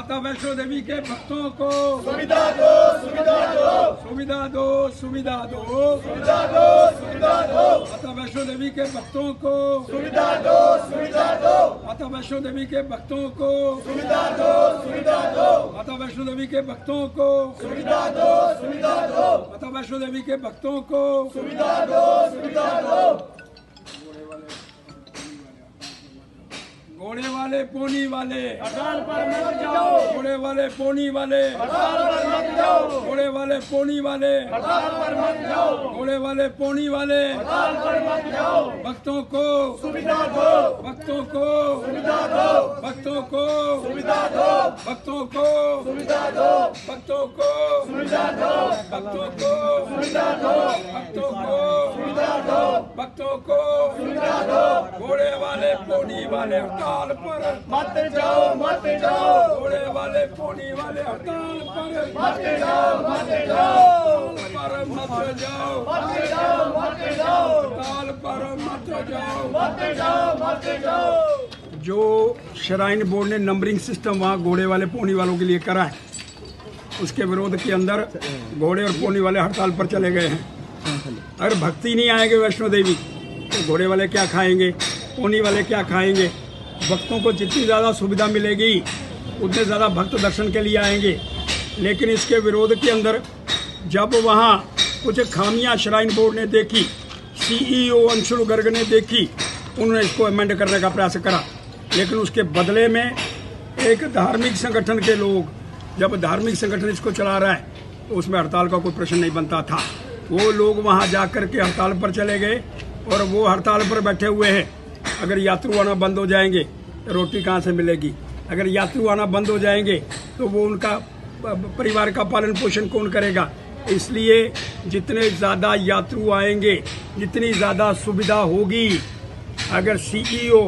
माता वैष्णो देवी के भक्तों को सुविधा दो, सुविधा दो, सुविधा दो, सुविधा दो, सुविधा दो, सुविधा दो, माता वैष्णो देवी के भक्तों को सुविधा दो, सुविधा दो, माता वैष्णो देवी के भक्तों को सुविधा दो, सुविधा दो, माता वैष्णो देवी के भक्तों को सुविधा दो, सुविधा दो, माता वैष्णो देवी के भक्तों को सुविधा दो, सुविधा दो। घोड़े वाले पोनी वाले हड़ताल पर मत जाओ, घोड़े वाले पोनी वाले हड़ताल पर मत जाओ, घोड़े वाले पोनी वाले हड़ताल पर मत जाओ, घोड़े वाले पोनी वाले हड़ताल पर मत जाओ। भक्तों को सुविधा दो, भक्तों को सुविधा दो, भक्तों को सुविधा दो, भक्तों को सुविधा दो, भक्तों को सुविधा दो, भक्तों को सुविधा दो, भक्तों को सुविधा दो, भक्तों को सुविधा दो। घोड़े वाले पोनी वाले हड़ताल पर मत जाओ, मत जाओ, घोड़े वाले पोनी वाले हड़ताल पर मत जाओ, मत जाओ, पर मत जाओ, मत जाओ, मत जाओ, हड़ताल पर मत जाओ। मत जाओ, मत जाओ। जो श्राइन बोर्ड ने नंबरिंग सिस्टम वहाँ घोड़े वाले पोनी वालों के लिए करा है, उसके विरोध के अंदर घोड़े और पोनी वाले हड़ताल पर चले गए हैं। अगर भक्ति नहीं आएंगे वैष्णो देवी तो घोड़े वाले क्या खाएंगे, पोनी वाले क्या खाएंगे। भक्तों को जितनी ज़्यादा सुविधा मिलेगी उतने ज़्यादा भक्त दर्शन के लिए आएंगे। लेकिन इसके विरोध के अंदर जब वहाँ कुछ खामियां श्राइन बोर्ड ने देखी, CEO अंशुल गर्ग ने देखी, उन्होंने इसको अमेंड करने का प्रयास करा। लेकिन उसके बदले में एक धार्मिक संगठन के लोग, जब धार्मिक संगठन इसको चला रहा है तो उसमें हड़ताल का कोई प्रश्न नहीं बनता था। वो लोग वहाँ जा कर के हड़ताल पर चले गए और वो हड़ताल पर बैठे हुए हैं। अगर यात्रु आना बंद हो जाएंगे तो रोटी कहाँ से मिलेगी। अगर यात्रु आना बंद हो जाएंगे तो वो उनका परिवार का पालन पोषण कौन करेगा। इसलिए जितने ज़्यादा यात्रु आएंगे, जितनी ज़्यादा सुविधा होगी, अगर CEO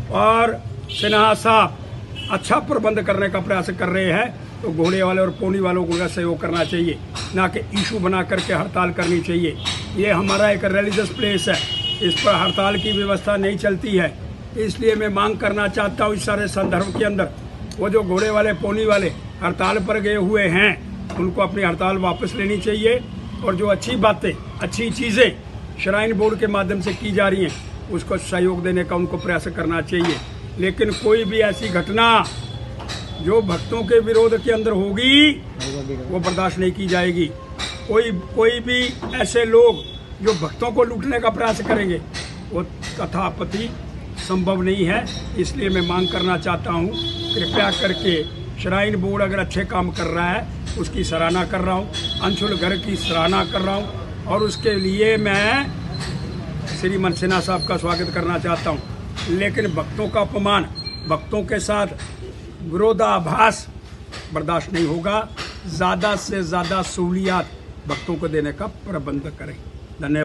और सिन्हा साहब अच्छा प्रबंध करने का प्रयास कर रहे हैं तो घोड़े वाले और पोनी वालों को उनका सहयोग करना चाहिए, ना कि इशू बना करके हड़ताल करनी चाहिए। ये हमारा एक रिलीजियस प्लेस है, इस पर हड़ताल की व्यवस्था नहीं चलती है। इसलिए मैं मांग करना चाहता हूँ इस सारे संदर्भ के अंदर, वो जो घोड़े वाले पोनी वाले हड़ताल पर गए हुए हैं उनको अपनी हड़ताल वापस लेनी चाहिए और जो अच्छी बातें, अच्छी चीज़ें श्राइन बोर्ड के माध्यम से की जा रही हैं उसको सहयोग देने का उनको प्रयास करना चाहिए। लेकिन कोई भी ऐसी घटना जो भक्तों के विरोध के अंदर होगी वो बर्दाश्त नहीं की जाएगी। कोई भी ऐसे लोग जो भक्तों को लूटने का प्रयास करेंगे वो तथापति संभव नहीं है। इसलिए मैं मांग करना चाहता हूँ, कृपया करके श्राइन बोर्ड अगर अच्छे काम कर रहा है उसकी सराहना कर रहा हूँ, अंशुल गर्ग की सराहना कर रहा हूँ और उसके लिए मैं श्रीमान सिन्हा साहब का स्वागत करना चाहता हूँ। लेकिन भक्तों का अपमान, भक्तों के साथ विरोधाभास बर्दाश्त नहीं होगा। ज़्यादा से ज़्यादा सहूलियात भक्तों को देने का प्रबंध करें। धन्यवाद।